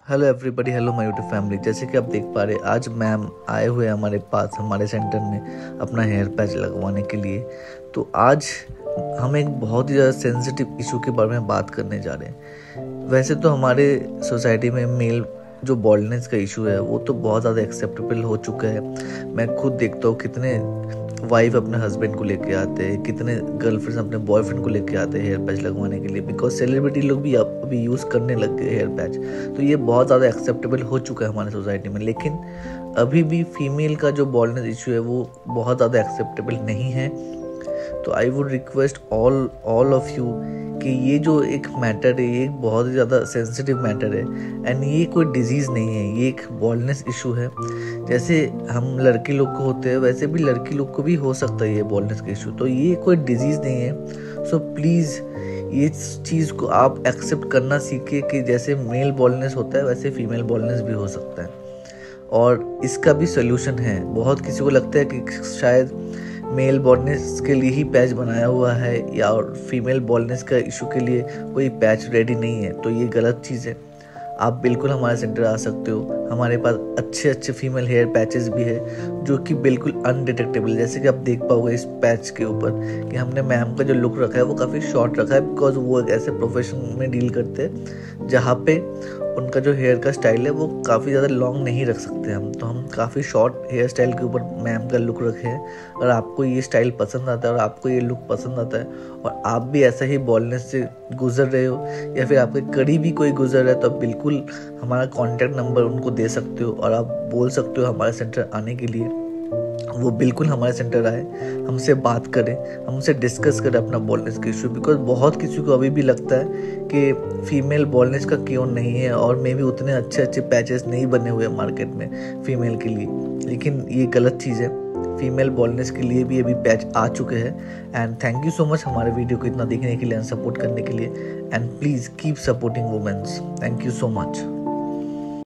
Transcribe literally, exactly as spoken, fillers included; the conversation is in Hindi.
Hello everybody, hello my YouTube family. जैसे कि आप देख पा रहे हैं, आज मैम आए हुए हैं हमारे पास हमारे सेंटर में अपना हेयर पैच लगवाने के लिए। तो आज हम एक बहुत ही ज़्यादा सेंसिटिव इशू के बारे में बात करने जा रहे हैं। वैसे तो हमारे सोसाइटी में मेल जो बॉल्डनेस का इशू है वो तो बहुत ज़्यादा एक्सेप्टेबल हो चुका है। मैं खुद देखता हूँ कितने वाइफ अपने हस्बैंड को लेके आते हैं, कितने गर्लफ्रेंड्स अपने बॉयफ्रेंड को लेके आते हैं हेयर पैच लगवाने के लिए, बिकॉज सेलिब्रिटी लोग भी अब अभी यूज़ करने लग गए हेयर पैच। तो ये बहुत ज़्यादा एक्सेप्टेबल हो चुका है हमारे सोसाइटी में। लेकिन अभी भी फीमेल का जो बॉल्डनेस इशू है वो बहुत ज़्यादा एक्सेप्टेबल नहीं है। तो I would request all all of you कि ये जो एक मैटर है ये एक बहुत ही ज़्यादा सेंसिटिव मैटर है एंड ये कोई डिजीज़ नहीं है, ये एक बॉल्डनेस इशू है। जैसे हम लड़के लोग को होते हैं वैसे भी लड़की लोग को भी हो सकता है ये बॉल्डनेस का इशू। तो ये कोई डिजीज़ नहीं है। सो प्लीज़ ये चीज़ को आप एक्सेप्ट करना सीखिए कि जैसे मेल बॉल्डनेस होता है वैसे फीमेल बॉल्डनेस भी हो सकता है और इसका भी सोल्यूशन है। बहुत किसी को लगता है कि शायद मेल बॉल्डनेस के लिए ही पैच बनाया हुआ है या और फीमेल बॉल्डनेस का इशू के लिए कोई पैच रेडी नहीं है, तो ये गलत चीज़ है। आप बिल्कुल हमारे सेंटर आ सकते हो। हमारे पास अच्छे अच्छे फीमेल हेयर पैचेस भी है जो कि बिल्कुल अनडिटेक्टेबल, जैसे कि आप देख पाओगे इस पैच के ऊपर कि हमने मैम का जो लुक रखा है वो काफ़ी शॉर्ट रखा है, बिकॉज वो एक ऐसे प्रोफेशन में डील करते हैं जहाँ पे उनका जो हेयर का स्टाइल है वो काफ़ी ज़्यादा लॉन्ग नहीं रख सकते हम। तो हम काफ़ी शॉर्ट हेयर स्टाइल के ऊपर मैम का लुक रखे हैं। अगर आपको ये स्टाइल पसंद आता है और आपको ये लुक पसंद आता है और आप भी ऐसा ही बॉल्डनेस से गुजर रहे हो या फिर आपके करीब भी कोई गुजर रहा है, तो आप बिल्कुल हमारा कॉन्टैक्ट नंबर उनको दे सकते हो और आप बोल सकते हो हमारे सेंटर आने के लिए। वो बिल्कुल हमारे सेंटर आए, हमसे बात करें, हमसे डिस्कस करें अपना बॉल्डनेस का इशू। बिकॉज बहुत किसी को अभी भी लगता है कि फीमेल बॉल्डनेस का क्यों नहीं है और मे भी उतने अच्छे अच्छे पैचेस नहीं बने हुए मार्केट में फीमेल के लिए। लेकिन ये गलत चीज़ है। फीमेल बॉल्डनेस के लिए भी अभी पैच आ चुके हैं। And thank you so much हमारे वीडियो को इतना देखने के लिए एंड सपोर्ट करने के लिए। And please keep supporting women's. Thank you so much.